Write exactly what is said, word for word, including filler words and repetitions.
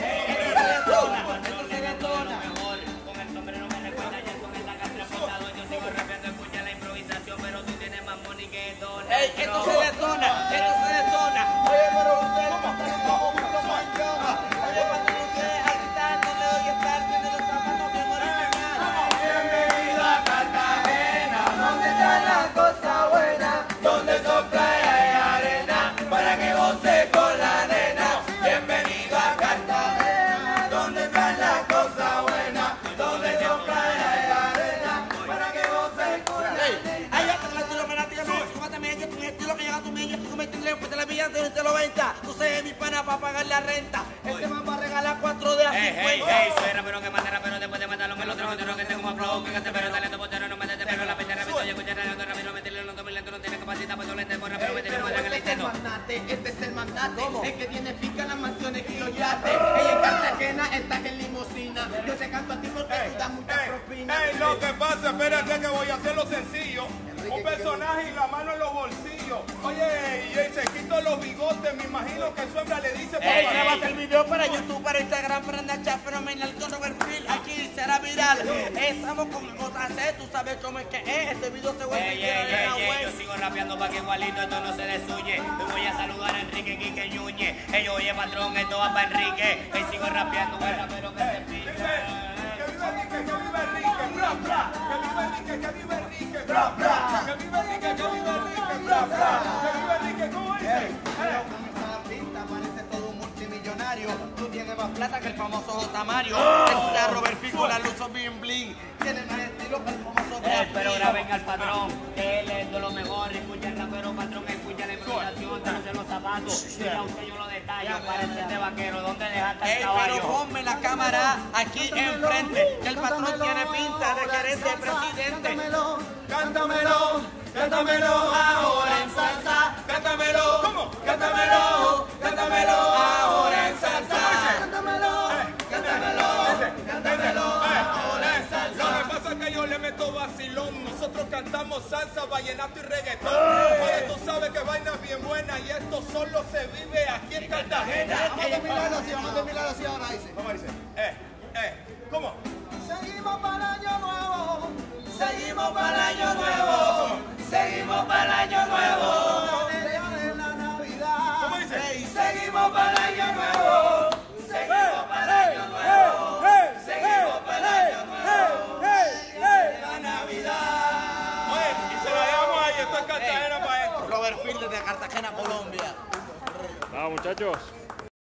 Ey, esto se detona, esto se detona. Oye, pero usted no está como mucho más llama. Oye, cuando ustedes agitando, le doy estar, tiene los zapatos bien originales. Bienvenido a Cartagena, donde está la cosa buena, donde son playa y arena, para que goce con la nena. Bienvenido a Cartagena, donde está la cosa buena, donde son playa y arena, para que goce con la nena. Ay, yo te la tiro, me la tiro, me la también, yo tengo estilo que llega a tu medio, tú me tendré, pues te la pillas de te lo venta. Tú sabes mi pana para pagar la renta. Este man va a regalar cuatro de a cincuenta. Hey, hey, hey, soy rapero que mata rapero después de matarlo me lo trajo otro que tengo más flow que este pero talento potero no me te pero la peste repito yo escuché radio rápido meterle los dos mil lento no tiene capacidad pues doblete por rapero meterle más en el intento. Este es el mandate, el que tiene pica las mansiones y los yates. Ella en Cartagena, está en limusina. Yo te canto a ti porque tú das mucha propina. Ey, lo que pasa, espérate que voy a hacerlo sencillo. Un personaje y la mano en los bolsillos. Oye, y él se quitó los bigotes, me imagino que su hembra le dice por Ey, favor. grábate el video para YouTube, para Instagram, para Snapchat, fenomenal con Robert Phil, aquí será viral. Estamos con J C, tú sabes cómo es que es, este video se vuelve Ey, ey, ey, ey, yo sigo rapeando pa' que igualito esto no se desuye. Te voy a saludar a Enrique Quique Ñuñez. Ey, oye, patrón, esto va pa' Enrique. Ey, sigo rapeando, un rapero que se pique. Que viva Enrique, que viva Enrique, bla, bla. Que viva Enrique, que viva Enrique, bla, bla. Que viva Enrique, que viva Enrique, bla, bla. Que viva Enrique, ¿cómo dice? Parece todo un multimillonario. Tú tienes más plata que el famoso J. Mario. Está Robert Phil con la luz bien bling. Tiene más estilo que el famoso Eh, pero graben al patrón, que él es de lo mejor. Escucha el rapero, patrón, escucha la improvisación, dándose los zapatos. Mira usted, yo lo detallo, parece este vaquero. ¿Dónde dejaste el Ey, caballo? pero ponme la cámara aquí enfrente, que el patrón tiene pinta de querer ser presidente. Cántamelo, cántamelo ahora en salsa. Cántamelo, ¿Cómo? cántamelo, cántamelo ahora en salsa. Cántamelo, cántamelo, cántamelo ahora en salsa. Lo que pasa es que yo le meto vacilón. Nosotros cantamos salsa, vallenato y reggaetón. Oye, tú sabes que vaina bien buena y esto solo se vive aquí en Cartagena. Vamos a terminarlo así, vamos a terminarlo así ahora, dice. ¿Cómo dice? Eh, eh, ¿cómo? Seguimos para el año nuevo, seguimos para el año nuevo, seguimos para el año nuevo. De la Navidad. ¿Cómo dice? Y seguimos para el año nuevo, seguimos para el año nuevo, seguimos para el año nuevo. De la Navidad. Oye, y se la dejamos ahí, esto es Cartagena para esto. Robert Phil desde Cartagena, Colombia. Vamos, muchachos.